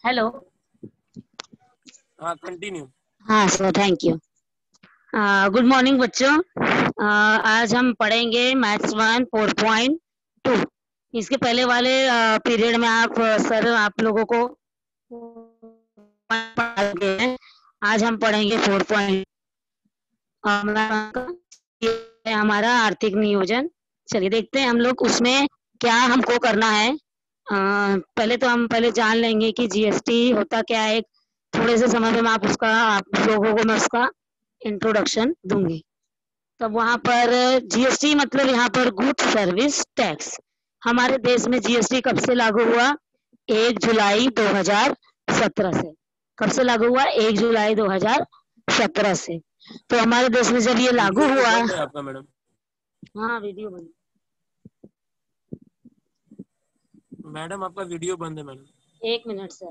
Hello. हाँ continue. हाँ sir, thank you. Good morning बच्चों। आज हम पढ़ेंगे मैथ्स 1 4.2। इसके पहले वाले पीरियड में सर आप लोगों को पढ़ा गए हैं। आज हम पढ़ेंगे 4. हमारा आर्थिक नियोजन। चलिए देखते हैं हम लोग उसमें क्या हमको करना है। पहले तो हम जान लेंगे कि जीएसटी होता क्या है। थोड़े से समय में आप लोगों को मैं उसका इंट्रोडक्शन दूंगी। तब वहाँ पर जीएसटी मतलब यहाँ पर गुड्स सर्विस टैक्स। हमारे देश में जीएसटी कब से लागू हुआ? 1 जुलाई 2017 से। कब से लागू हुआ? 1 जुलाई 2017 से। तो हमारे देश में जब ये लागू वीडियो हुआ। बंद है आपका मैडम। हाँ वीडियो बंद। मैडम आपका वीडियो बंद है मैडम। 1 minute sir.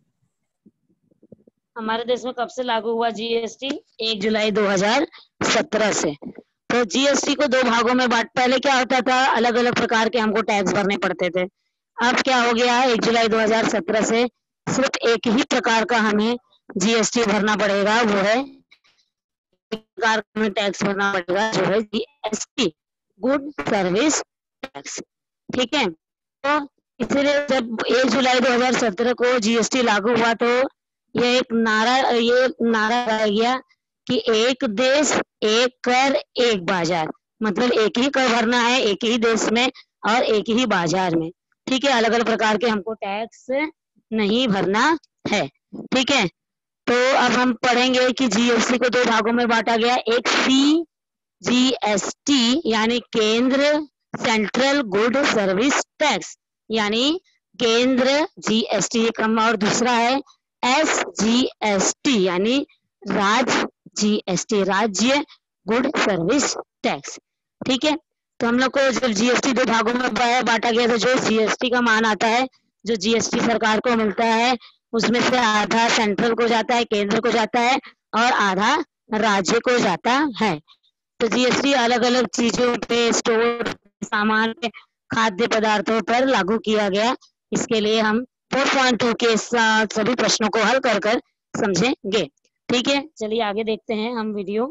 हमारे देश में कब से लागू हुआ जीएसटी? 1 जुलाई 2017 से। तो जीएसटी को दो भागों में बांट, पहले क्या होता था, अलग अलग प्रकार के हमको टैक्स भरने पड़ते थे। अब क्या हो गया? 1 जुलाई 2017 से सिर्फ एक ही प्रकार का हमें जीएसटी भरना पड़ेगा, वो है प्रकार का हमें टैक्स भरना पड़ेगा, जो है जीएसटी, गुड सर्विस टैक्स। ठीक है। तो इसलिए जब 1 जुलाई 2017 को जीएसटी लागू हुआ तो ये नारा लगाया गया कि एक देश एक कर एक बाजार। मतलब एक ही कर भरना है एक ही देश में और एक ही बाजार में। ठीक है, अलग अलग प्रकार के हमको टैक्स नहीं भरना है। ठीक है। तो अब हम पढ़ेंगे कि जीएसटी को दो भागों में बांटा गया। एक सीजीएसटी यानी केंद्र सेंट्रल गुड सर्विस टैक्स, यानी केंद्र जीएसटी क्रम, और दूसरा है एसजीएसटी यानी राज्य जीएसटी, राज्य गुड सर्विस टैक्स। ठीक है। तो हम लोग को जब जीएसटी दो भागों में बांटा गया तो जो जीएसटी का मान आता है, जो जीएसटी सरकार को मिलता है, उसमें से आधा सेंट्रल को जाता है, केंद्र को जाता है, और आधा राज्य को जाता है। तो जीएसटी अलग अलग चीजों पे, स्टोर सामान पे, खाद्य पदार्थों पर लागू किया गया। इसके लिए हम 4.2 के साथ सभी प्रश्नों को हल कर कर समझेंगे। ठीक है, चलिए आगे देखते हैं हम वीडियो।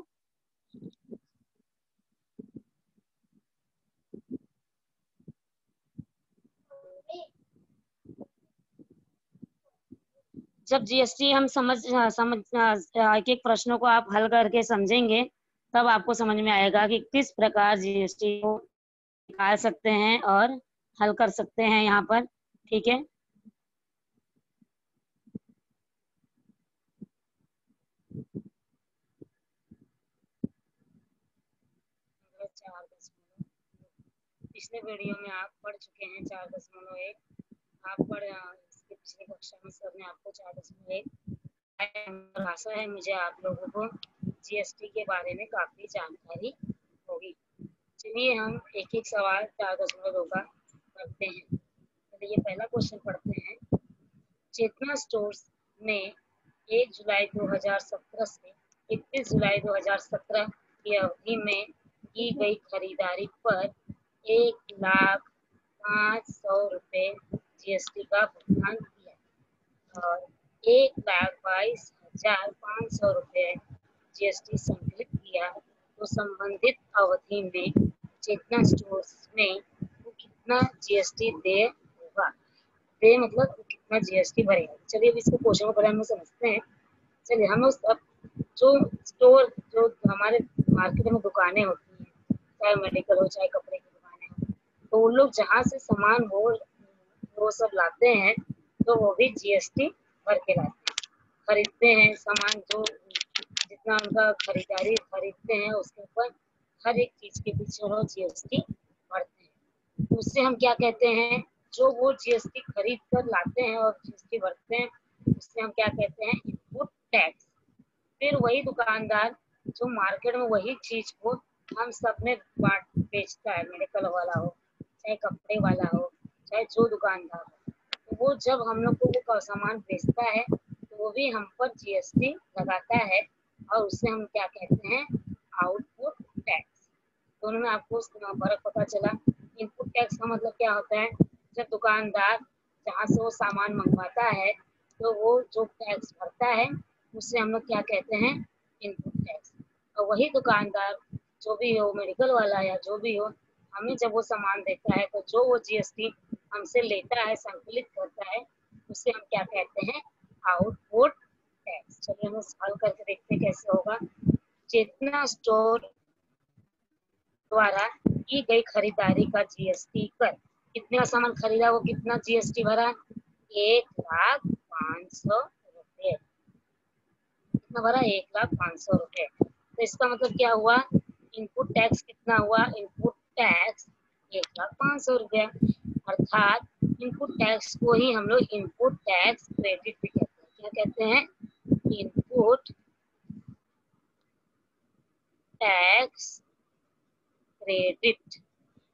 जब जीएसटी हम समझ एक एक प्रश्नों को आप हल करके समझेंगे, तब आपको समझ में आएगा कि किस प्रकार जीएसटी को निकाल सकते हैं और हल कर सकते हैं यहाँ पर। ठीक है। पिछले वीडियो में आप पढ़ चुके हैं 4.1। आप इसके पिछली कक्षा में सर ने आपको 4.1। आशा है मुझे आप लोगों को जीएसटी के बारे में काफी जानकारी होगी। चलिए हम एक एक सवाल 4.2 का करते हैं। चलिए पहला क्वेश्चन पढ़ते हैं। चेतना स्टोर्स ने 1 जुलाई 2017 से 31 जुलाई 2017 की अवधि में की गई खरीदारी पर 1,05,100 रुपये जीएसटी का भुगतान किया और 1,22,500 रुपये जीएसटी संकलित किया। तो संबंधित अवधि में चेतना स्टोर्स में वो कितना जीएसटी दे होगा? दे मतलब कितना जीएसटी भरेगा। चलिए अब इसको क्वेश्चन को पहले हम समझते हैं। चलिए हम अब जो स्टोर, जो हमारे मार्केट में दुकानें होती हैं, चाहे मेडिकल हो चाहे कपड़े की दुकानें हो, तो वो लोग जहाँ से सामान वो सब लाते हैं, तो वो भी जीएसटी भर के लाते हैं, खरीदते हैं सामान। जो जितना उनका खरीदते हैं उसके ऊपर हर एक चीज के पीछे वो जीएसटी भरते हैं। उससे हम क्या कहते हैं? जो वो जीएसटी खरीद कर लाते हैं और जीएसटी भरते हैं, उससे हम क्या कहते हैं? Input tax. फिर वही दुकानदार जो मार्केट में वही चीज को हम सब में बेचता है, मेडिकल वाला हो चाहे कपड़े वाला हो चाहे जो दुकानदार हो, तो वो जब हम लोग को वो सामान बेचता है तो वो भी हम पर जीएसटी लगाता है, और उससे हम क्या कहते हैं? Output tax. दोनों में आपको फर्क पता चला। इनपुट टैक्स का मतलब क्या होता है? जब दुकानदार जहाँ से वो सामान मंगवाता है तो वो जो टैक्स भरता है उससे हम लोग क्या कहते हैं, इनपुट टैक्स। और वही दुकानदार जो भी हो, मेडिकल वाला या जो भी हो, हमें जब वो सामान देता है तो जो वो जीएसटी हमसे लेता है, संकलित करता है, उसे हम क्या कहते हैं, आउटपुट टैक्स। चलिए हम हल करके देखते हैं कैसे होगा। चेतना स्टोर द्वारा की गई खरीदारी का जीएसटी कर, कितने का सामान खरीदा वो कितना जीएसटी भरा, 1,05,000 रुपए। कितना भरा, 1,05,000 रुपए। तो इसका मतलब क्या हुआ, इनपुट टैक्स कितना हुआ, इनपुट टैक्स 1,05,000 रुपया। अर्थात इनपुट टैक्स को ही हम लोग इनपुट टैक्स क्रेडिट भी कहते हैं। क्या कहते हैं, input tax credit.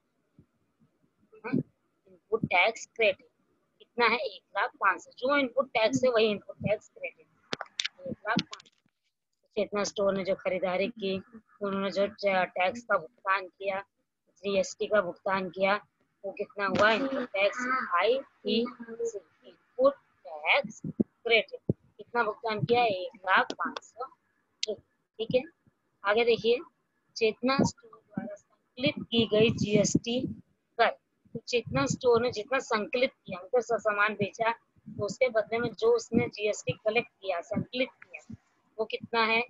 Input tax credit कितना है, 1,05,000। जो इनपुट टैक्स है वही input tax credit, 1,05,000। Chetna store ने जो खरीदारी की, उन्होंने जो टैक्स का भुगतान किया, जीएसटी का भुगतान किया, वो कितना हुआ, input tax ITC, input tax credit. कितना भुगतान किया, 1,05,000। ठीक है, आगे देखिए, चेतना स्टोर द्वारा संकलित की गई जीएसटी कर। तो चेतना स्टोर ने जितना संकलित किया, मतलब सामान बेचा, तो उसके बदले में जो उसने जीएसटी कलेक्ट किया, संकलित किया, वो कितना है,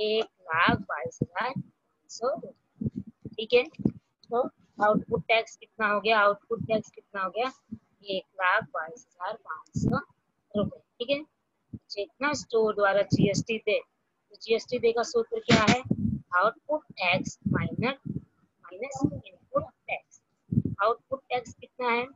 1,22,500। ठीक है, तो आउटपुट टैक्स कितना हो गया, आउटपुट टैक्स कितना हो गया, 1,22,500 रुपए। ठीक है, चेतना स्टोर द्वारा जीएसटी दे, तो जीएसटी दे का सूत्र क्या है, output tax minus input tax. Output tax कितना है,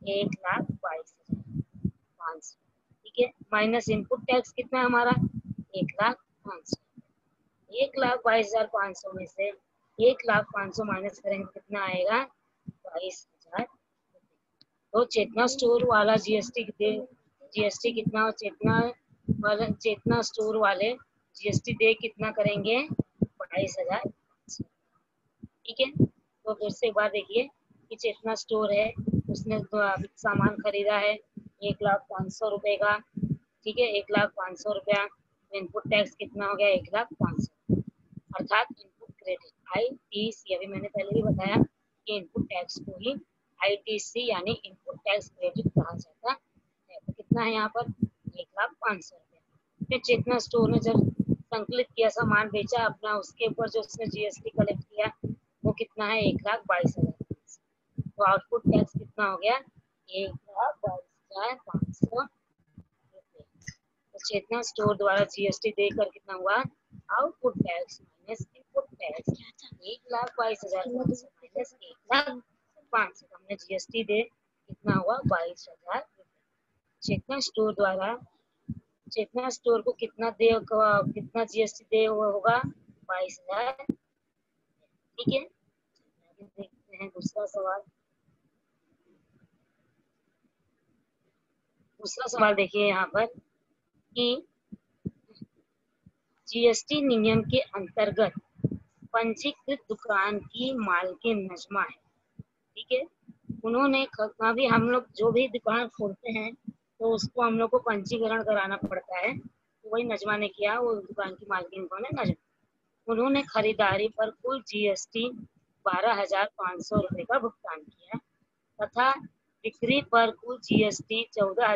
1,22,500। ठीक है, माइनस इनपुट टैक्स कितना है हमारा, 1,05,000। 1,22,500 में से 1,05,000 माइनस करेंगे कितना आएगा, 22,000। तो चेतना स्टोर वाला जीएसटी कितना, चेतना स्टोर वाले जीएसटी दे कितना करेंगे, 22,000। ठीक है, तो फिर से एक बार देखिए कि चेतना स्टोर है, उसने सामान खरीदा है 1,05,000 रुपए का। ठीक है, 1,05,000 रुपया, इनपुट टैक्स कितना हो गया, 1,05,000। अर्थात इनपुट क्रेडिट ITC, अभी मैंने पहले भी बताया कि इनपुट टैक्स को ही ITC यानी इनपुट टैक्स क्रेडिट कहा जाता है। तो कितना है यहाँ पर, 1,05,000 रुपया। फिर चेतना स्टोर ने जब संकलित किया, सामान बेचा अपना, उसके ऊपर जो उसने जीएसटी कलेक्ट किया वो कितना है, 1,22,500। तो आउटपुट टैक्स कितना हो गया, 1,22,500। तो चेतना स्टोर द्वारा जीएसटी देकर कितना हुआ, output tax minus input tax, 1,22,500 minus 1,05,000। हमने जीएसटी दे कितना हुआ, 22,000। चेतना स्टोर को कितना जीएसटी दे होगा, 22,000। ठीक है, देखते हैं दूसरा सवाल। देखिए यहाँ पर कि जीएसटी नियम के अंतर्गत पंजीकृत दुकान की मालकिन नजमा है। ठीक है, उन्होंने अभी हम लोग जो भी दुकान खोलते हैं तो उसको हम लोग को पंजीकरण कराना पड़ता है, तो वही नजमा ने किया। वो दुकान की मालकिन कौन है, नजमा। उन्होंने खरीदारी पर कुल जीएसटी 12,500 रुपए का भुगतान किया तथा बिक्री पर कुल जीएसटी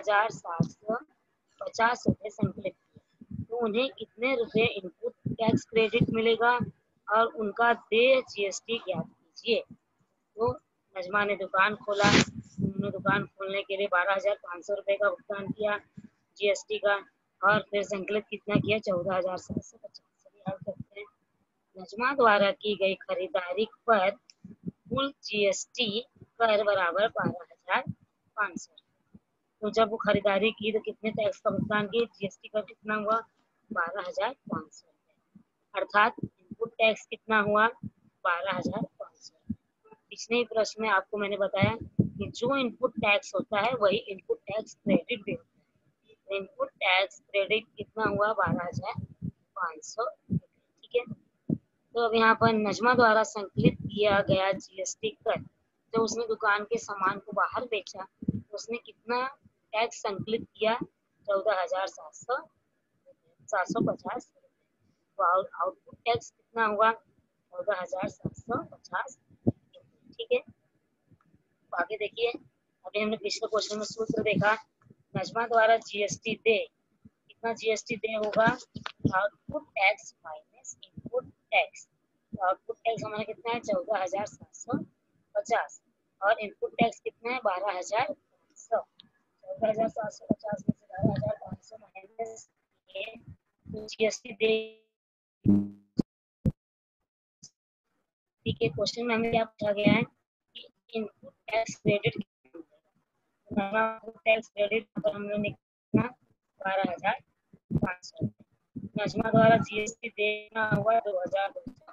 14,750 रुपए संकलित किया। तो उन्हें कितने रुपए इनपुट टैक्स क्रेडिट मिलेगा और उनका देय जीएसटी ज्ञात कीजिए। तो नजमा ने दुकान खोला, उन्होंने दुकान खोलने के लिए 12,500 रुपए का भुगतान किया जीएसटी का, और फिर संकलित कितना किया, 14,750। हल करते हैं। नजमा द्वारा की गई खरीदारी पर कुल जीएसटी कर बराबर 12,500। तो जब वो खरीदारी की तो कितने टैक्स का भुगतान किया, जीएसटी का कितना हुआ, 12,500। अर्थात इनपुट टैक्स कितना हुआ, 12,500। पिछले प्रश्न में आपको मैंने बताया कि जो इनपुट टैक्स होता है वही इनपुट टैक्स क्रेडिट भी होता है। तो इनपुट टैक्स क्रेडिट कितना हुआ, 12,500। ठीक है, तो अब यहाँ पर नजमा द्वारा संकलित किया गया जीएसटी कर, जब उसने दुकान के सामान को बाहर बेचा तो उसने कितना टैक्स संकलित किया, 14,750 रुपये। तो आउटपुट टैक्स कितना हुआ? 14,750। ठीक है, तो आगे देखिए, अभी हमने पिछले क्वेश्चन में सूत्र देखा, नजमा द्वारा जीएसटी दे, कितना जीएसटी दे होगा? Output tax minus input tax. तो आउटपुट टैक्स हमारा कितना है? 14,750 और इनपुट टैक्स कितना है? 12,500। 14,750 में से 12,500 माइनस जीएसटी दे। ठीक है, क्वेश्चन में हमें क्या पूछा गया है कि input tax credit tax credit पर हमने निकाला 12,500। नजमा द्वारा जीएसटी देना हुआ 2,200।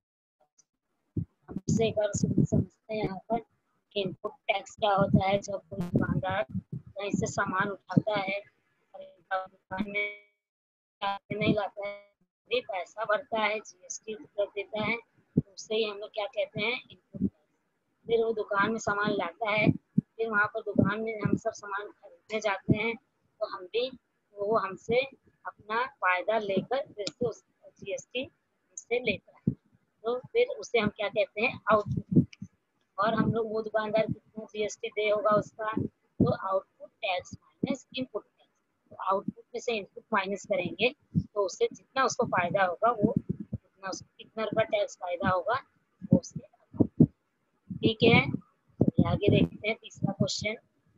हमसे एक बार समझते हैं यहाँ पर इनपुट टैक्स क्या होता है। जब कोई दुकानदार कहीं से सामान उठाता है और दुकान में नहीं लाता है, भी पैसा भरता है, जीएसटी कर देता है, तो उससे ही हम लोग क्या कहते हैं? Input tax. फिर वो दुकान में सामान लाता है, फिर वहाँ पर दुकान में हम सब सामान खरीदने जाते हैं, तो हम भी वो हमसे अपना फायदा लेकर फिर से उस जीएसटी हमसे लेता है, तो फिर उसे हम क्या कहते हैं? आउटपुट। और हम लोग वो दुकानदार कितना जीएसटी दे होगा उसका? तो output tax minus input tax. तो आउटपुट में से इनपुट माइनस करेंगे तो उससे जितना उसको फायदा होगा, वो कितना रुपया टैक्स फायदा होगा वो उससे। ठीक है, तो आगे देखते हैं तीसरा क्वेश्चन।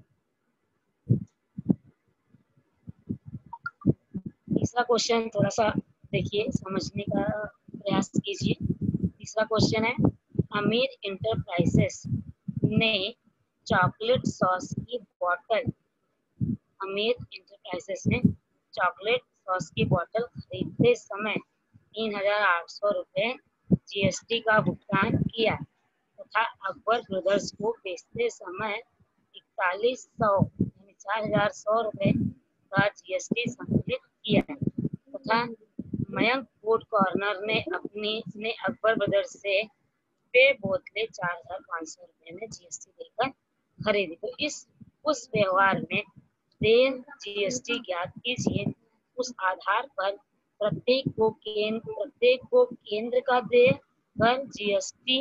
तीसरा क्वेश्चन थोड़ा सा देखिए, समझने का प्रयास कीजिए। तीसरा क्वेश्चन है, अमीर इंटरप्राइजेस ने चॉकलेट सॉस की बोतल, अमीर इंटरप्राइजेस ने चॉकलेट सॉस की बोतल खरीदते समय 3,800 रुपये जीएसटी का भुगतान किया तथा अकबर ब्रदर्स को बेचते समय 4100 यानी 4,100 रुपये का जीएसटी संकलित किया है तथा मयंक फूड कॉर्नर ने अकबर ब्रदर्स से वे बोतलें 4,500 रुपये में जीएसटी देकर खरीदी। तो उस व्यवहार में देय जीएसटी ज्ञात कीजिए। उस आधार पर प्रत्येक को केंद्र का देय कर जीएसटी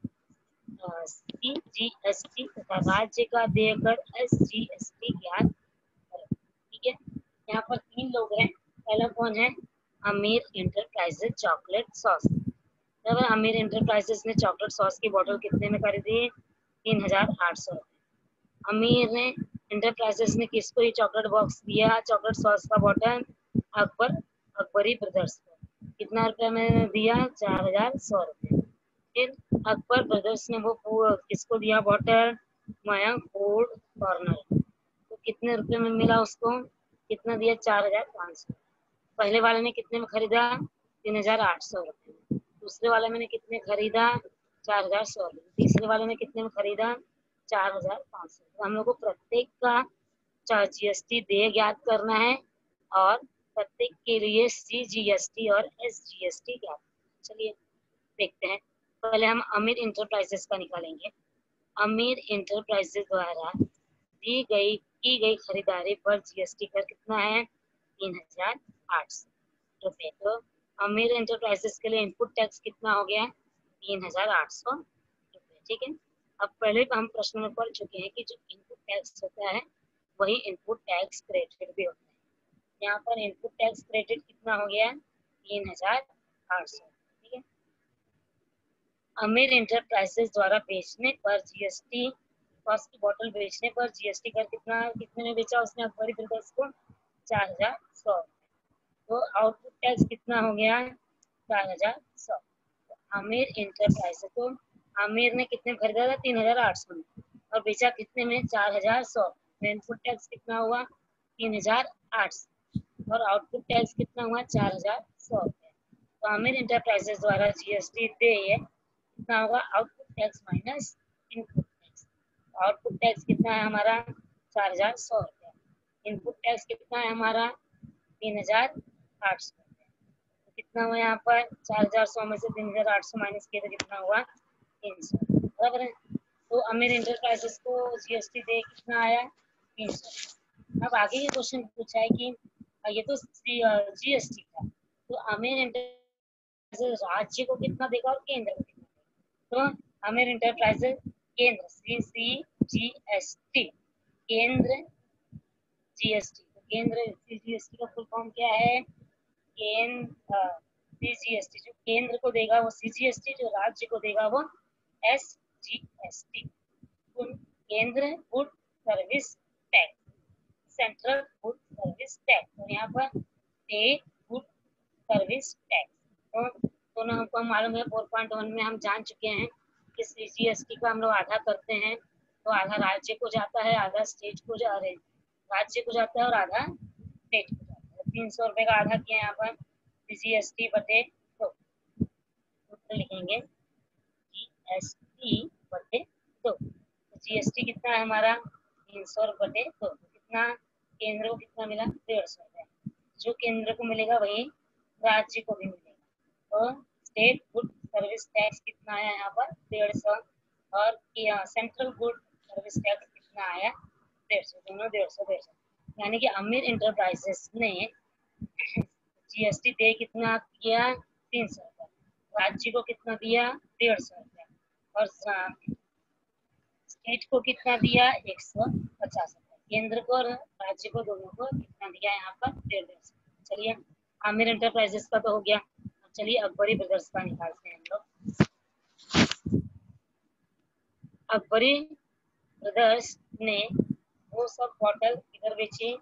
सीजीएसटी तथा राज्य का देय कर एसजीएसटी ज्ञात करें। ठीक है, यहाँ पर 3 लोग हैं। पहला कौन है? Amir enterprises chocolate sauce. Amir enterprises ने चॉकलेट सॉस की बोतल कितने में खरीदी? 3,800। अमीर ने इंटरप्राइजेस ने किसको ये चॉकलेट बॉक्स दिया, चॉकलेट सॉस का बोतल? अकबरी ब्रदर्स को। कितना रुपया में दिया? 4,100 रुपये। फिर अकबर ब्रदर्स ने वो किसको दिया बोतल? Mayank food corner. तो कितने रुपए में मिला उसको? कितना दिया? 4,500। पहले वाले ने कितने में खरीदा? 3,800 रुपये। दूसरे वाले में कितने खरीदा? 4,100 रुपये। तीसरे वाले ने कितने में खरीदा? 4,500। तो हम लोग को प्रत्येक का जीएसटी देय ज्ञात करना है और प्रत्येक के लिए सीजीएसटी और एसजीएसटी ज्ञात। चलिए देखते हैं। पहले हम अमीर इंटरप्राइजेस का निकालेंगे। अमीर इंटरप्राइजेस द्वारा की गई खरीदारी पर जीएसटी कर कितना है? 3,800 रुपये। तो अमीर इंटरप्राइजेस के लिए इनपुट टैक्स कितना हो गया? 3,800 रुपये। ठीक है, अब पहले हम प्रश्न में पढ़ चुके हैं कि जो इनपुट टैक्स होता है वही इनपुट टैक्स क्रेडिट भी होता है। यहाँ पर इनपुट टैक्स क्रेडिट कितना हो गया? 3,800। ठीक है, अमीर इंटरप्राइजेस द्वारा बेचने पर जीएसटी सॉस की बोतल बेचने पर जीएसटी कर कितने में बेचा उसने अकबरी ब्रदर्स को? 4,100। तो आउटपुट टैक्स कितना हो गया? 4,100। आमिर इंटरप्राइजेस को आमिर ने कितने में खरीदा था? 3,800 में, और बेचा कितने में? 4,100। इनपुट टैक्स कितना हुआ? 3,800 और आउटपुट टैक्स कितना हुआ? 4,100 रुपये। तो आमिर इंटरप्राइजेस द्वारा जीएसटी दे कितना होगा? Output tax minus input tax. Output tax कितना है हमारा? 4,100 रुपये। इनपुट टैक्स कितना है हमारा? 3,800। कितना हुआ यहाँ पर? 4,100 में से 3,800 माइनस किया तो कितना हुआ? 300। बराबर है। तो अमीर इंटरप्राइजेस को जीएसटी दे कितना आया? 300। अब आगे ये क्वेश्चन पूछा है कि ये तो जीएसटी था, तो अमीर एंटरप्राइजेस राज्य को कितना देगा और केंद्र को कितना देगा। तो अमीर एंटरप्राइजेस केंद्र CCGST, केंद्र जीएसटी, तो केंद्र CGST का फुल फॉर्म क्या है? केंद्र CGST जो केंद्र को देगा वो CGST, जो राज्य को देगा वो SGST। केंद्र good service tax, central good service tax, और यहाँ पर स्टेट गुड सर्विस टैक्स। तो दोनों हमको मालूम है, 4.1 में हम जान चुके हैं कि CGST का हम लोग आधा करते हैं, तो आधा राज्य को जाता है, आधा स्टेट को राज्य को जाता है और आधा स्टेट को जाता है। 300 रुपए का आधा किया यहाँ पर CGST बटे तो लिखेंगे GST बटे दो। तो GST कितना है हमारा? 300 बटे दो। कितना केंद्र को कितना मिला? 150 रुपए। जो केंद्र को मिलेगा वही राज्य को भी मिलेगा। तो स्टेट गुड सर्विस टैक्स कितना आया यहाँ पर? 150, और सेंट्रल गुड सर्विस टैक्स कितना आया? 150। दोनों 150। यानी कि अमीर इंटरप्राइजेस ने GST दे कितना किया? 300 रुपया। राज्य को कितना दिया? 150 रुपया। और स्टेट को कितना दिया? 150 रुपया। केंद्र को और राज्य को दोनों को कितना दिया यहाँ पर? 150। चलिए आमिर एंटरप्राइजेस का तो हो गया। चलिए अकबरी ब्रदर्स का निकालते हैं हम लोग। अकबरी ब्रदर्स ने वो सब बॉटल किधर बेची?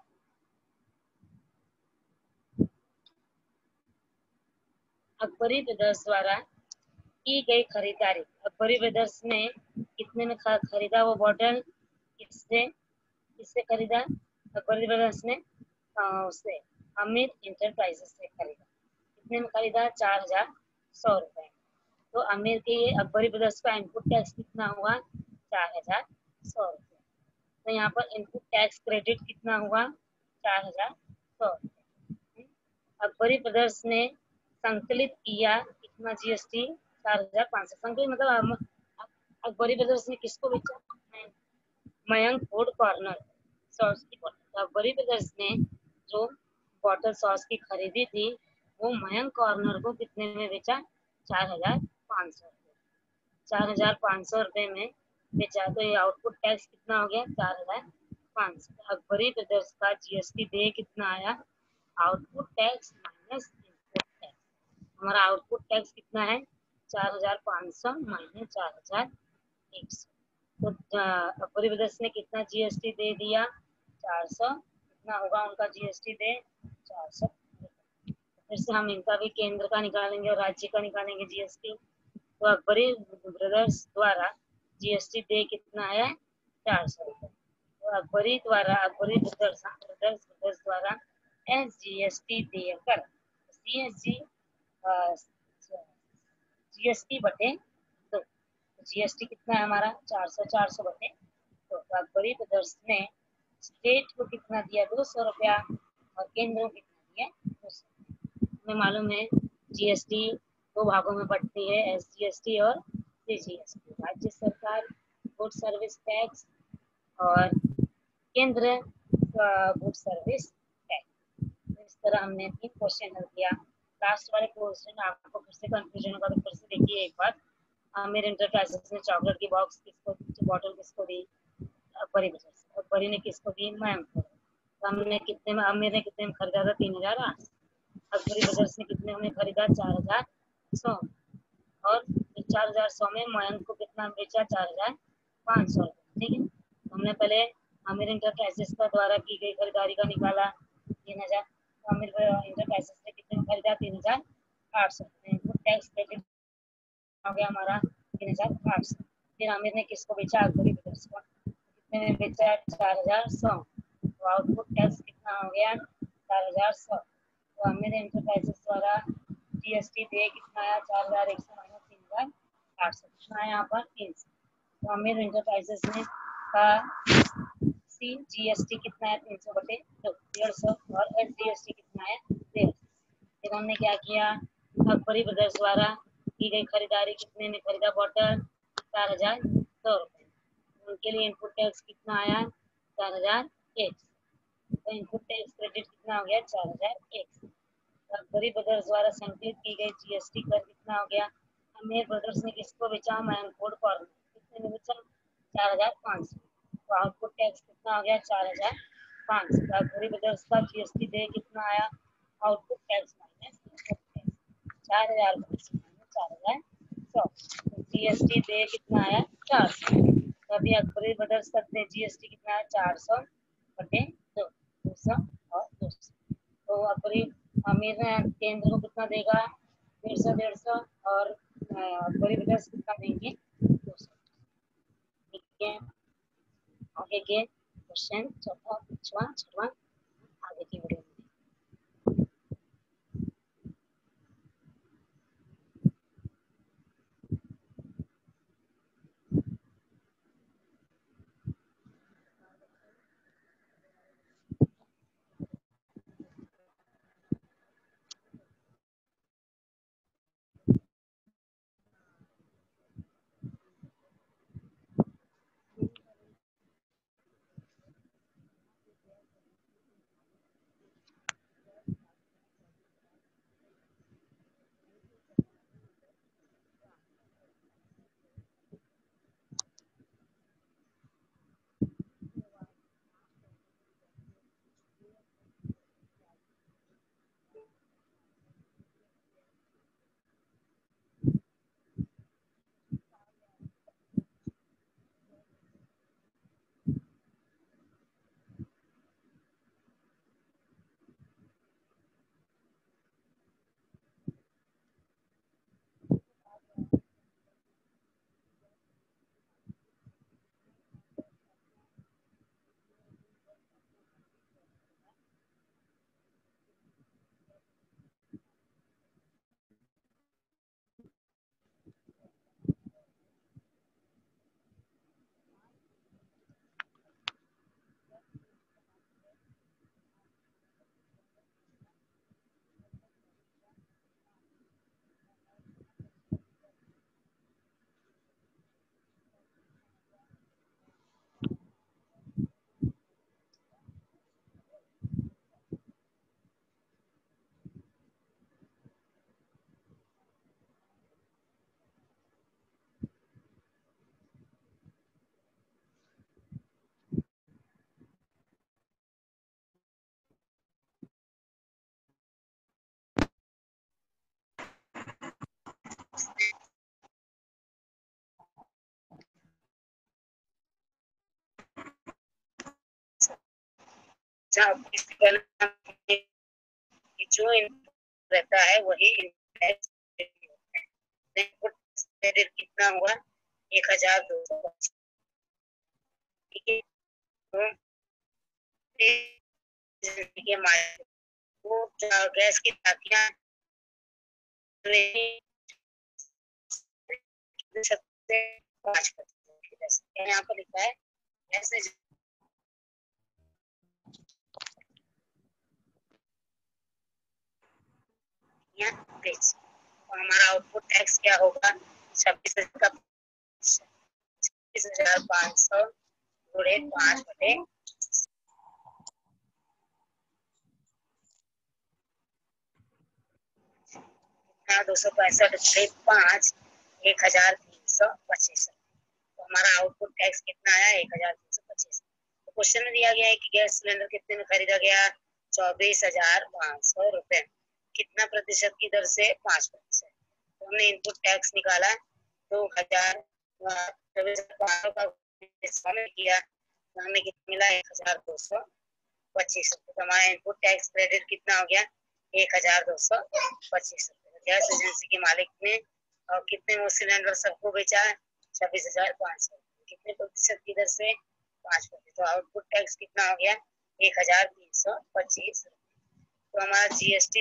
अकबरी ब्रदर्स द्वारा की गई खरीदारी। अकबरी ब्रदर्स ने कितने में खरीदा वो बॉटल? किससे खरीदा? अकबरी ब्रदर्स ने उससे अमीर इंटरप्राइजेस से खरीदा। कितने में खरीदा? 4100 रुपए। तो अमीर के ये अकबरी ब्रदर्स का इनपुट टैक्स कितना हुआ? 4100 रुपए। तो यहाँ पर इनपुट टैक्स क्रेडिट कितना हुआ? 4100 रुपए। अकबरी ब्रदर्स ने संकलित किया कितना GST? 4500। संकलित मतलब अकबरी ब्रदर्स ने किसको बेचा? मयंक फूड कॉर्नर सॉस की बॉटल। अकबरी ब्रदर्स ने जो बॉटल सॉस की खरीदी थी वो मयंक कॉर्नर को कितने में बेचा? 4500 रुपए। 4500 रुपए में बेचा। तो ये आउटपुट टैक्स कितना हो गया? 4500। अकबरी ब्रदर्स का GST दे कितना आया? Output tax minus input tax. हमारा आउटपुट टैक्स कितना है? 4500 माइनस 4100। तो अकबरी ब्रदर्स ने कितना GST दे दिया? 400। कितना होगा उनका GST दे? 400। फिर से हम इनका भी केंद्र का निकालेंगे और राज्य का निकालेंगे GST। तो अकबरी ब्रदर्स द्वारा GST दे कितना आया? 400 रुपए। तो अकबरी ब्रदर्स द्वारा SGST देकर GST बटे दो। GST कितना है हमारा? 400 बटे दो। तो अकबरी ब्रदर्स ने स्टेट को कितना दिया? 200 रुपया, और केंद्र को कितना दिया? 200। हमें मालूम है GST दो भागों में बढ़ती है, SGST और CGST। राज्य सरकार गुड सर्विस टैक्स और केंद्र गुड सर्विस टैक्स। इस तरह हमने 3 क्वेश्चन हल किया। लास्ट वाले क्वेश्चन आपको फिर से कंफ्यूजन होगा तो फिर से देखिए एक बार। आमिर एंटरप्राइजेस ने चॉकलेट की बॉक्स बॉटल किसको दी? अकबरी ब्रदर्स। अकबरी ने किसको दी? मयंक को। तो हमने कितने में, आमिर ने कितने में खरीदा था? 3800। अकबरी ब्रदर्स ने कितने में खरीदा? 4100। और 4100 में मयंक को कितना बेचा? 4500। ठीक है, हमने पहले आमिर इंटरप्राइजेस का द्वारा की गई खरीदारी का निकाला 3000। तो आमिर इंटरप्राइजेस ने कितने में खरीदा? 3800। इनपुट टैक्स क्रेडिट हो गया हमारा 3800। फिर आमिर ने किसको बेचा? अकबरी ब्रदर्स को। कितने में बेचा? 4100। तो आउटपुट टैक्स कितना हो गया? 4100। तो आमिर इंटरप्राइजेस द्वारा GST दे कितना आया? 4100 माइनस 3800। कितना है यहाँ पर? 300। तो आमिर इंटरप्राइजेस ने का CGST कितना है? 300 बटे 150, और SGST कितना है? 150। फिर हमने क्या किया? अकबरी ब्रदर्स द्वारा की गई खरीदारी कितने में खरीदा बॉटल? 4100 रुपए। उनके लिए इनपुट टैक्स कितना आया? 4100। तो इनपुट टैक्स क्रेडिट कितना हो गया 4001। अकबरी ब्रदर्स द्वारा संकलित की गई जीएसटी कर कितना हो गया? अमीर ब्रदर्स ने किसको बेचा? Manford corporation. कितने में बेचा? 4500। तो आउटपुट टैक्स कितना हो गया? 4500। तो अकबरी ब्रदर्स का जीएसटी देय कितना आया? Output tax minus input tax 4500 minus 4100। तो जीएसटी देय कितना आया? 400। तो अभी अकबरी ब्रदर्स का जीएसटी कितना है? 400 बटे 2, 200 और 200। तो अकबरी अमीर केंद्र को कितना देगा? 150 और अकबरी ब्रदर्स कितना देंगे? 200। ठीक है, आगे के क्वेश्चन चौथा, पांचवा, छठवां आगे की वीडियो में। जो इनपुट रहता है वही इनपुट क्रेडिट कितना हुआ? 1200। ठीक है, तो गैस की टाकियां सबसे 5%। यहाँ पर लिखा है ऐसे। तो हमारा आउटपुट टैक्स क्या होगा? 26,500 गुणे 5 बटे 265 5 1325। तो हमारा आउटपुट टैक्स कितना आया? 1325। तो क्वेश्चन में दिया गया है कि गैस सिलेंडर कितने में खरीदा गया? 24,500 रुपए। कितना प्रतिशत की दर से? 5%। तो हमने इनपुट टैक्स निकाला 2000 का किया, तो हमें कितना मिला? 1225 रुपए। तो हमारा इनपुट टैक्स क्रेडिट कितना हो गया? 1225 रुपए। गैस एजेंसी के मालिक ने और कितने में सिलेंडर सबको बेचा? 26,500। कितने प्रतिशत की दर से? 5%। तो आउटपुट टैक्स कितना हो गया? 1325 रुपए। तो हमारा जीएसटी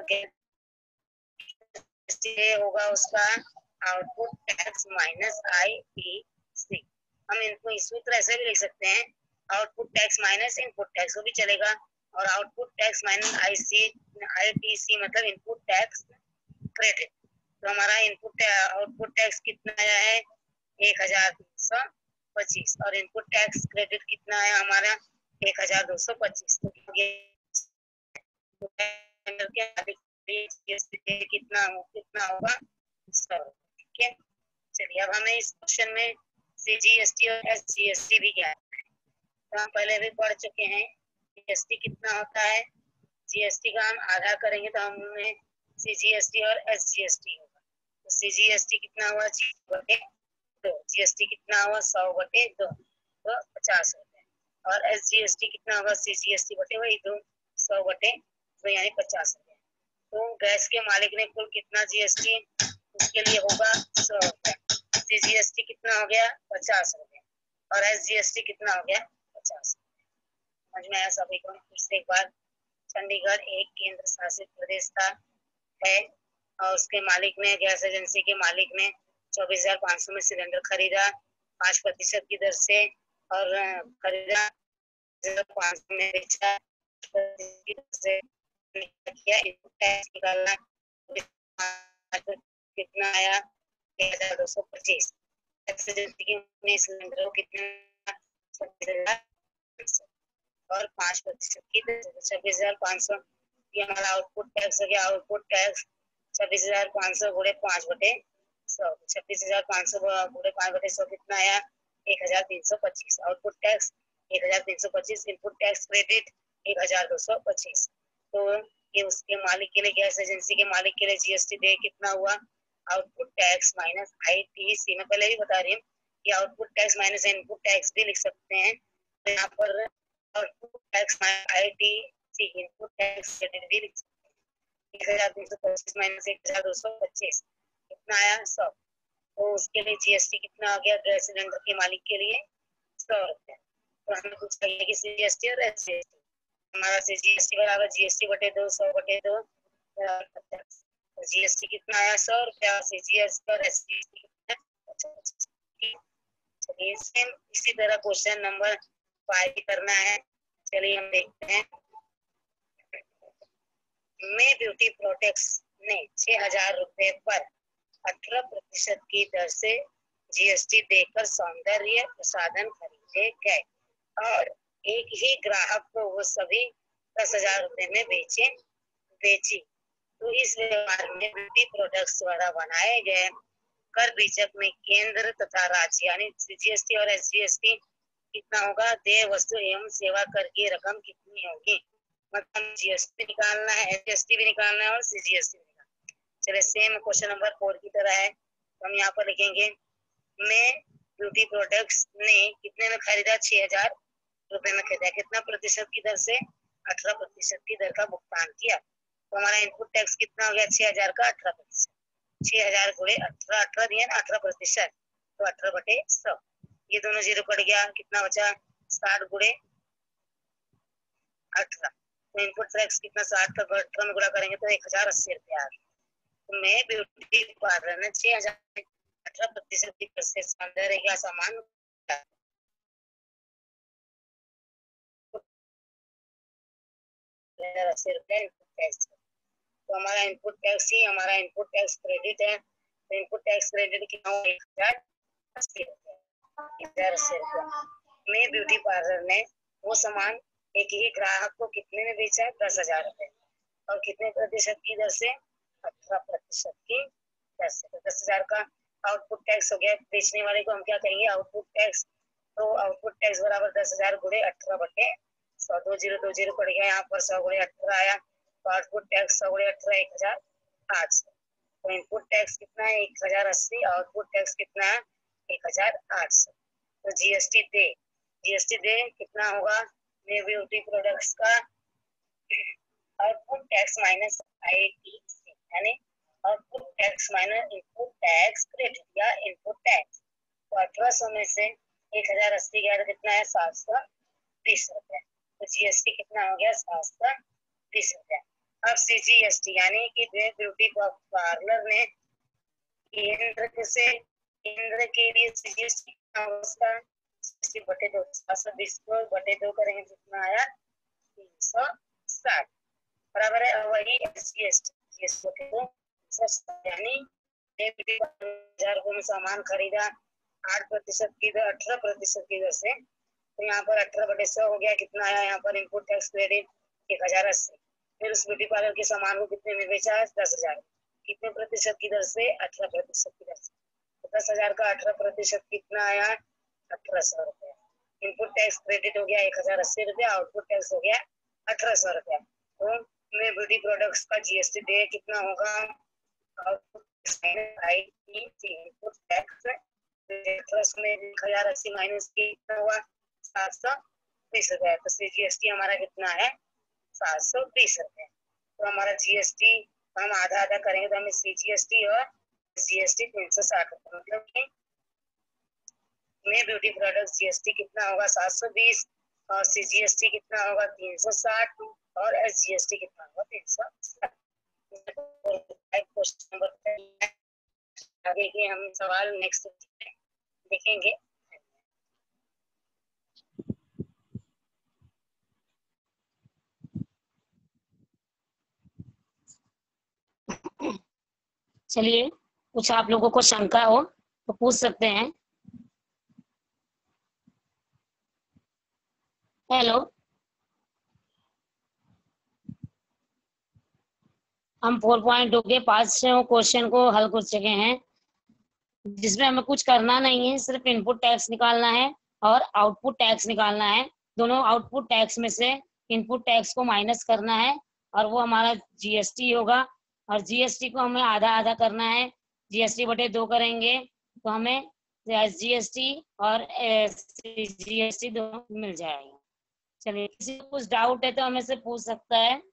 दे होगा उसका आउटपुट टैक्स माइनस आईटीसी। हम इनको इस सूत्र ऐसे भी लिख सकते हैं, output tax minus input tax, वो भी चलेगा। और आउटपुट टैक्स माइनस आईटीसी मतलब इनपुट टैक्स क्रेडिट। तो हमारा इनपुट आउटपुट टैक्स कितना आया है? 1325 और इनपुट टैक्स क्रेडिट कितना है हमारा? 1225। तो कितना होगा 100। ठीक है, चलिए अब हमें इस क्वेश्चन में CGST और SGST भी ज्ञात है, तो हम पहले भी पढ़ चुके हैं। GST कितना होता है, GST का हम आधा करेंगे तो हमें CGST और SGST होगा। तो CGST कितना हुआ 0/2, GST कितना हुआ 100/2, तो 50 रुपए। और SGST कितना होगा CGST बटे वही 2, 100/2 यानी 50 रुपए। तो गैस के मालिक ने कुल कितना GST उसके लिए होगा 100 रुपए। CGST कितना हो गया 50 रुपए और SGST कितना हो गया 50 रुपए। समझ में आया सभी को? फिर से एक बार, चंडीगढ़ एक केंद्र शासित प्रदेश था है और उसके मालिक ने, गैस एजेंसी के मालिक ने 24,500 में सिलेंडर खरीदा 5% की दर से और खरीदा 500 में बेचा किया। इनपुट टैक्स निकालना कितना आया 1225। गैस एजेंसी के सिलेंडर कितने और 5% की 26,500 ये हमारा आउटपुट टैक्स हो गया। आउटपुट टैक्स 26,500 गुणे 5/100, 26,500 गुणे 5/100 कितना आया 1,325। Output tax 1,325, input tax credit 1,225। तो ये उसके मालिक के लिए, गैस एजेंसी के मालिक के लिए GST दे कितना हुआ, आउटपुट टैक्स माइनस ITC। मैं पहले भी बता रही हूँ कि output tax minus input tax भी लिख सकते हैं। तो यहाँ पर output tax ITC input tax credit भी लिख सकते हैं। 1,325 माइनस 1,225 कितना आया 100। तो उसके लिए GST कितना हो गया गैस सिलेंडर के मालिक के लिए 100 रुपए। तो हमें पूछा गया कि CGST और SGST। हमारा CGST बराबर GST बटे 2, 100/2 50। तो GST कितना आया 100 रुपया, CGST और SGST कितना 50। चलिए सेम इसी तरह क्वेश्चन नंबर 5 करना है। चलिए हम देखते हैं। में ब्यूटी प्रोडक्ट्स ने 6,000 रुपए पर 18% की दर से GST देकर सौंदर्य प्रसाधन खरीदे गए और एक ही ग्राहक को वो सभी 10,000 रुपए में बेची। तो इस व्यवहार में ब्यूटी प्रोडक्ट्स द्वारा बनाए गए कर बीचक में केंद्र तथा राज्य यानी CGST और SGST कितना होगा, देय वस्तु एवं सेवा कर की रकम कितनी होगी। मतलब GST निकालना है, SGST भी निकालना है और CGST भी निकालना है। चलिए सेम क्वेश्चन नंबर 4 की तरह है, तो हम यहाँ पर लिखेंगे में ब्यूटी प्रोडक्ट्स ने कितने में खरीदा 6,000 रुपए में खरीदा, कितना प्रतिशत की दर से 18% की दर का भुगतान किया। तो हमारा इनपुट टैक्स कितना हो गया 6,000 का 18%, 6,000 गुणे 18 दिया ना 18%, तो 18/100। ये दोनों जीरो कट गया, कितना बचा 60 गुणे 18। तो इनपुट टैक्स कितना 60 का 18 में गुणा करेंगे तो 1,080 रुपया। तो मैं ब्यूटी पार्लर में 6,000 18% की दर से सौंदर्य का सामान 80 रुपया इनपुट टैक्स। तो हमारा इनपुट टैक्स ही हमारा इनपुट टैक्स क्रेडिट है। तो इनपुट टैक्स क्रेडिट कितना हुआ 1,080 रुपया, 1,080 रुपया। में ब्यूटी पार्लर ने वो सामान एक ही ग्राहक को कितने में बेचा है 10,000 रुपए और कितने प्रतिशत की दर से 18% की दर से। तो 10,000 का आउटपुट टैक्स हो गया, बेचने वाले को हम क्या कहेंगे आउटपुट टैक्स। तो आउटपुट टैक्स बराबर 10,000 गुणे 18/100, 2 जीरो 2 जीरो पड़ गया, यहाँ पर 100 गुणे 18 आया। तो आउटपुट टैक्स 100 गुणे 18 1,800। तो इनपुट टैक्स कितना है 1,080, आउटपुट टैक्स कितना है 1,800। तो जीएसटी दे कितना होगा ब्यूटी प्रोडक्ट्स का आउटपुट टैक्स माइनस ITC यानी output tax minus input tax credit या इनपुट टैक्स। तो 1800 में से 1,080 गया तो कितना है 720 रुपए। तो GST कितना हो गया 720 रुपए। अब CGST यानी कि ब्यूटी पार्लर ने केंद्र के लिए CGST कितना होगा 60/2, 720 को बटे 2 करेंगे कितना आया 360 बराबर है। वही SGST यानी 1,000 रुपए में सामान खरीदा 8% की दर 18% की दर से। तो यहाँ पर 18/100 हो गया, कितना आया यहाँ पर इनपुट टैक्स क्रेडिट 1080। फिर उस ब्यूटी पार्लर के सामान को कितने में बेचा? 10,000। कितने प्रतिशत की दर से? 18% की दर से। तो 10,000 का 18% कितना आया? 1800 रुपया। इनपुट टैक्स क्रेडिट हो गया 1080 रुपया, आउटपुट टैक्स हो गया 1800 रुपया। तो में ब्यूटी प्रोडक्ट्स का जीएसटी दे कितना होगा? आउटपुट इनपुट टैक्स प्लस में 1080 माइनस कितना हुआ? 720 रुपया। तो जीएसटी हमारा कितना है? 720 रुपये। तो हमारा जीएसटी हम आधा आधा करेंगे तो हमें सीजीएसटी और जीएसटी 360 रुपये, मतलब कि में ब्यूटी प्रोडक्ट जीएसटी कितना होगा? 720 और सीजीएसटी कितना होगा? 360 और एसजीएसटी कितना होगा? 360। क्वेश्चन नंबर आगे के हम सवाल नेक्स्ट देखेंगे। चलिए, कुछ आप लोगों को शंका हो तो पूछ सकते हैं। हेलो, हम 4.2 के 5 क्वेश्चन को हल कर चुके हैं, जिसमें हमें कुछ करना नहीं है, सिर्फ इनपुट टैक्स निकालना है और आउटपुट टैक्स निकालना है। दोनों आउटपुट टैक्स में से इनपुट टैक्स को माइनस करना है और वो हमारा जीएसटी होगा। और जीएसटी को हमें आधा आधा करना है, जीएसटी बटे 2 करेंगे तो हमें जीएसटी और जीएसटी दोनों मिल जाएगा। चलिए, किसी को कुछ डाउट है तो हमें से पूछ सकता है।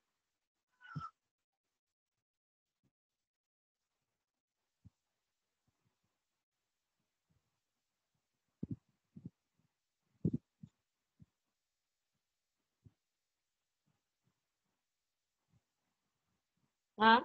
हाँ,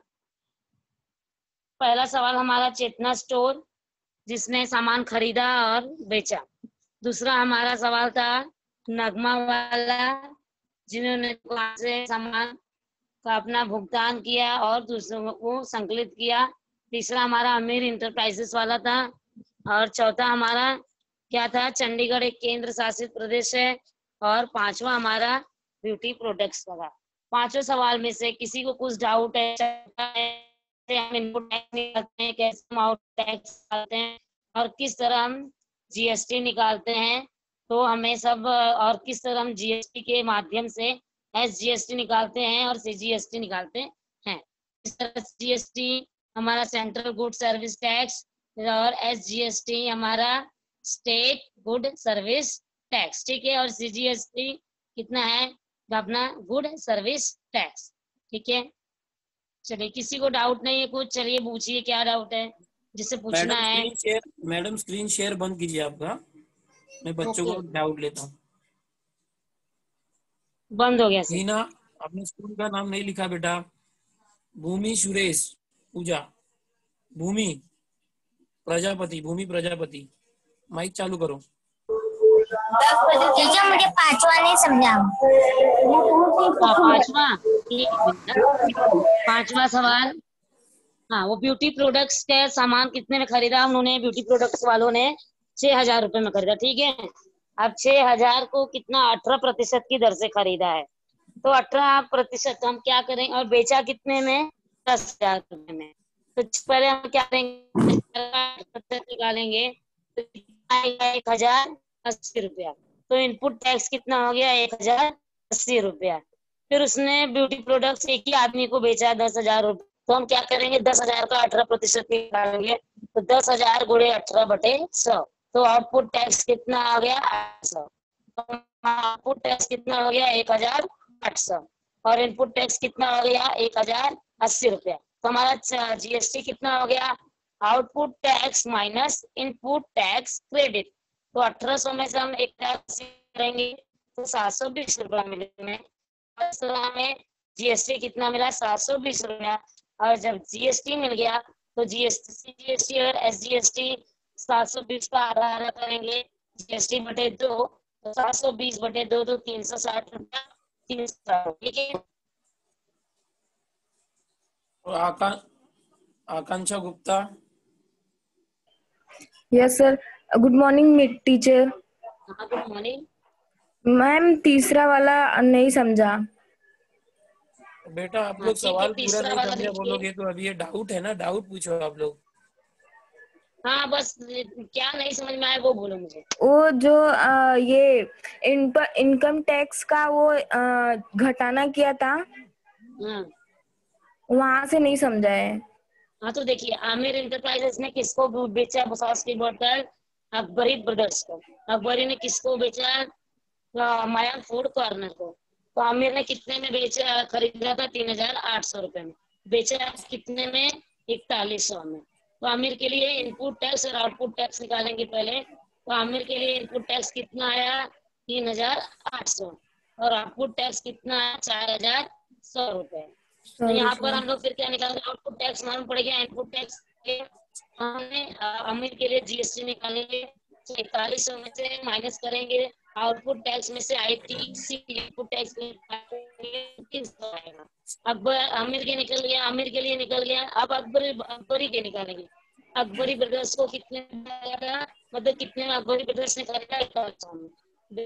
पहला सवाल हमारा चेतना स्टोर जिसने सामान खरीदा और बेचा। दूसरा हमारा सवाल था नगमा वाला जिन्होंने दुकान से सामान का अपना भुगतान किया और दूसरों को संकलित किया। तीसरा हमारा अमीर इंटरप्राइजेस वाला था। और चौथा हमारा क्या था? चंडीगढ़ एक केंद्र शासित प्रदेश है। और पांचवा हमारा ब्यूटी प्रोडक्ट्स का। पांचों सवाल में से किसी को कुछ डाउट है? हम इनपुट टैक्स निकालते हैं, कैसे हम आउट टैक्स निकालते हैं और किस तरह हम जीएसटी निकालते हैं, तो हमें सब और किस तरह हम जीएसटी के माध्यम से एसजीएसटी निकालते हैं और सीजीएसटी निकालते हैं। इस तरह जीएसटी हमारा सेंट्रल गुड सर्विस टैक्स और एसजीएसटी हमारा स्टेट गुड सर्विस टैक्स, ठीक है। और सीजीएसटी कितना है? अपना गुड सर्विस टैक्स, ठीक है। चलिए, किसी को डाउट नहीं है कुछ? चलिए पूछिए, क्या डाउट है जिससे पूछना है। मैडम स्क्रीन शेयर बंद कीजिए आपका, मैं बच्चों को डाउट लेता हूँ। बंद हो गया सर। हीना, अपने स्कूल का नाम नहीं लिखा बेटा। भूमि सुरेश पूजा, भूमि प्रजापति, भूमि प्रजापति। माइक चालू करो। टीचर मुझे पांचवा नहीं समझा। पांचवा सवाल, हाँ, वो ब्यूटी प्रोडक्ट्स के सामान कितने में खरीदा? उन्होंने ब्यूटी प्रोडक्ट्स वालों ने 6,000 रुपए में खरीदा, ठीक है। अब 6,000 को कितना? 18% की दर से खरीदा है। तो 18% हम क्या करें? और बेचा कितने में? 10,000 रुपए में। तो पहले हम क्या करेंगे? निकालेंगे तो 1,080 रुपया। तो इनपुट टैक्स कितना हो गया? 1,080 रुपया। फिर उसने ब्यूटी प्रोडक्ट्स एक ही आदमी को बेचा 10,000 रुपये। तो हम क्या करेंगे? 10,000 का 18% निकालेंगे तो 10,000 गुणे 18/100। तो आउटपुट टैक्स कितना आ गया? 800। आउटपुट टैक्स कितना हो गया? 1,800। और इनपुट टैक्स कितना हो गया? 1,080 रुपया। तो हमारा जीएसटी कितना हो गया? Output tax minus input tax credit. तो 1800 में से हम 1,080 करेंगे तो 720 रुपया मिलेंगे। हमें जीएसटी कितना मिला? 720 रुपया। और जब जीएसटी मिल गया तो जीएसटी और एसजीएसटी 720 का आधा आधा करेंगे, जीएसटी बटे 2 तो 720 बटे 2 तो 360 रुपया, 360, ठीक है। Akanksha Gupta. Yes sir, good morning teacher. Good morning ma'am, तीसरा वाला नहीं समझा। बेटा आप हाँ लोग ठीक है, सवाल पूरा तीसरा नहीं वाला समझे देखिए। बोलोगे तो अभी ये डाउट है ना, डाउट पूछो आप लोग। हाँ बस क्या नहीं समझ में आया वो बोलो मुझे। वो जो ये इनकम टैक्स का वो घटाना किया था, हाँ वहां से नहीं समझा है। हाँ तो देखिए, आमिर इंटरप्राइजेस ने किसको बेचा सॉस की बोतल? अकबरी ब्रदर्स को। अकबरी ने किसको बेचा? मयंक फूड कॉर्नर को। तो आमिर ने कितने में बेचा? खरीदा था 3,800 रुपए में, बेचा कितने में? 4100 में। तो आमिर के लिए इनपुट टैक्स और आउटपुट टैक्स निकालेंगे पहले। तो आमिर के लिए इनपुट टैक्स कितना आया? 3,800। और आउटपुट टैक्स कितना आया? 4,100 रुपए। तो यहाँ पर हम लोग फिर क्या निकालेंगे? आउटपुट टैक्स मालूम पड़ेगा, इनपुट टैक्स हमें आमिर के लिए जीएसटी निकालेंगे। 4100 में से माइनस करेंगे, आउटपुट टैक्स में से आईटीसी इनपुट टैक्स आएगा। अकबर आमिर के निकल गया, आमिर के लिए निकल गया। अब अकबरी के निकालेंगे। अकबरी ब्रदर्स को कितने में आया था? मतलब कितने में अकबरी ब्रदर्स ने खरीदा? 4100 में।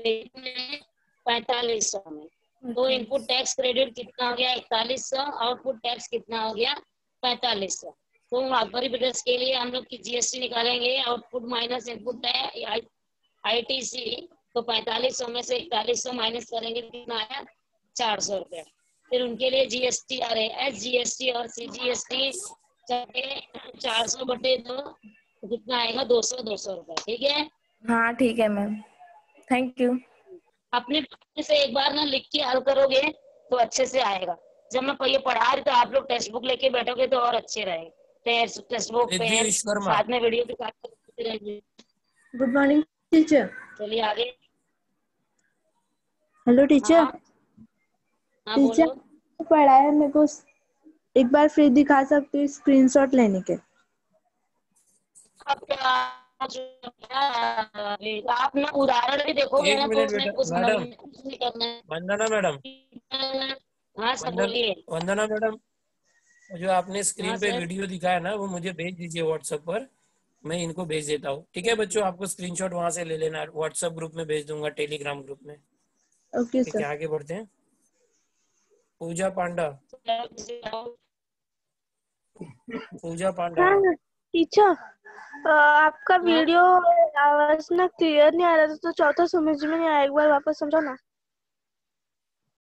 4500 में। तो इनपुट टैक्स क्रेडिट कितना हो गया? 4100। आउटपुट टैक्स कितना हो गया? 4500। तो अकबरी ब्रदर्स के लिए हम लोग की जीएसटी निकालेंगे, आउटपुट माइनस इनपुट है आईटीसी। तो 4500 में से 4100 माइनस करेंगे, कितना आया? 400 रुपए। फिर उनके लिए जीएसटी आ रहे हैं, एसजीएसटी और सीजीएसटी 400/2 तो कितना आएगा? 200 रुपए। ठीक है। हाँ ठीक है मैम, थैंक यू। अपने से एक बार ना लिख के हल करोगे तो अच्छे से आएगा। जब मैं ये पढ़ा रही तो आप लोग टेक्स्ट बुक लेके बैठोगे तो और अच्छे रहेंगे। Text book, Riddhi pen, Vishwakarma. साथ में वीडियो भी करते रहेंगे। Good morning teacher. चलिए आगे। Hello teacher. हाँ हाँ टीचर बोलो। पढ़ा है, मेरे को एक बार फिर दिखा सकते हो स्क्रीनशॉट लेने के? अब आप ना उदाहरण भी देखोगे एक ना तो मिनट उसमें बेटा, कुछ मैडम कुछ नहीं करना है। वंदना मैडम, हाँ सर बोलिए। वंदना मैडम, जो आपने हाँ स्क्रीन पे सर। वीडियो दिखाया ना वो मुझे भेज दीजिए व्हाट्सएप पर, मैं इनको भेज देता हूँ। ठीक है बच्चों, आपको स्क्रीनशॉट वहां से ले लेना, व्हाट्सएप ग्रुप में भेज दूंगा, टेलीग्राम ग्रुप में। ओके ठीक सर। है, आगे बढ़ते हैं। पूजा पांडा, पूजा पांडा। हाँ टीचर, आपका वीडियो आवाज ना क्लियर नहीं आ रहा था तो चौथा समझ में नहीं आया, एक बार वापस समझाओ ना।